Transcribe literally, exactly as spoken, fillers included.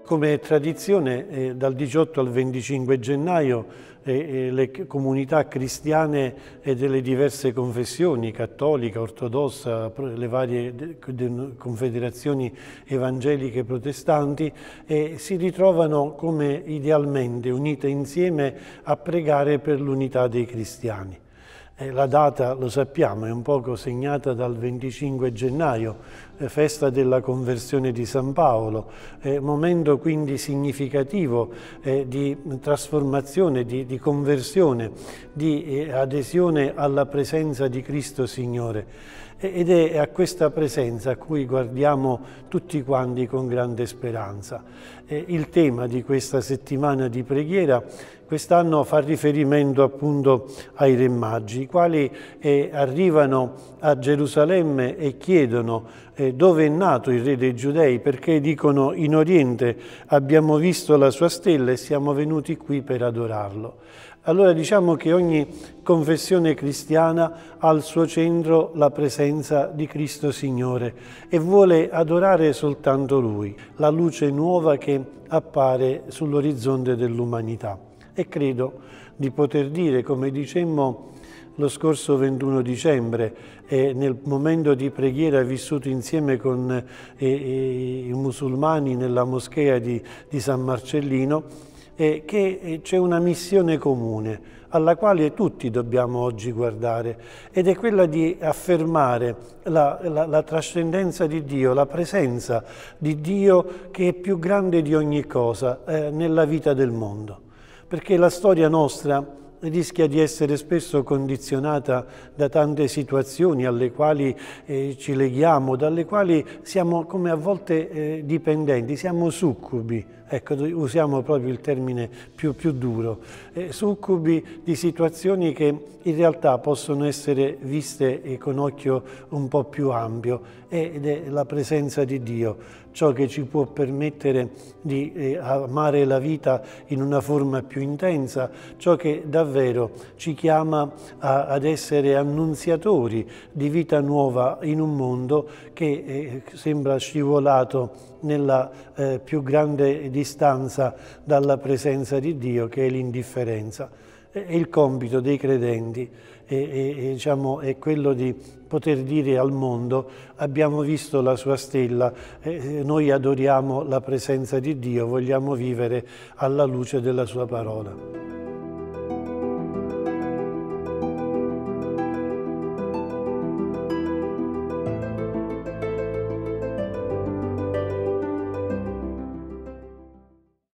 Come tradizione, eh, dal diciotto al venticinque gennaio eh, eh, le comunità cristiane e delle diverse confessioni, cattolica, ortodossa, le varie de, de, confederazioni evangeliche protestanti, eh, si ritrovano come idealmente unite insieme a pregare per l'unità dei cristiani. Eh, la data, lo sappiamo, è un poco segnata dal venticinque gennaio, eh, festa della conversione di San Paolo, eh, momento quindi significativo eh, di trasformazione, di, di conversione, di eh, adesione alla presenza di Cristo Signore. Ed è a questa presenza a cui guardiamo tutti quanti con grande speranza. Eh, il tema di questa settimana di preghiera quest'anno fa riferimento appunto ai Re Magi, i quali eh, arrivano a Gerusalemme e chiedono eh, dove è nato il Re dei Giudei, perché dicono: in Oriente abbiamo visto la sua stella e siamo venuti qui per adorarlo. Allora diciamo che ogni confessione cristiana ha al suo centro la presenza di Cristo Signore e vuole adorare soltanto Lui, la luce nuova che appare sull'orizzonte dell'umanità. E credo di poter dire, come dicemmo lo scorso ventuno dicembre, eh, nel momento di preghiera vissuto insieme con eh, i musulmani nella moschea di, di San Marcellino, eh, che c'è una missione comune alla quale tutti dobbiamo oggi guardare, ed è quella di affermare la, la, la trascendenza di Dio, la presenza di Dio che è più grande di ogni cosa eh, nella vita del mondo. Perché la storia nostra rischia di essere spesso condizionata da tante situazioni alle quali eh, ci leghiamo, dalle quali siamo come a volte eh, dipendenti, siamo succubi, ecco, usiamo proprio il termine più, più duro, eh, succubi di situazioni che in realtà possono essere viste eh, con occhio un po' più ampio, ed è la presenza di Dio, ciò che ci può permettere di eh, amare la vita in una forma più intensa, ciò che davvero ci chiama a, ad essere annunziatori di vita nuova in un mondo che eh, sembra scivolato nella eh, più grande distanza dalla presenza di Dio, che è l'indifferenza. È il compito dei credenti, e, e, diciamo, è quello di poter dire al mondo: abbiamo visto la sua stella, eh, noi adoriamo la presenza di Dio, vogliamo vivere alla luce della sua parola.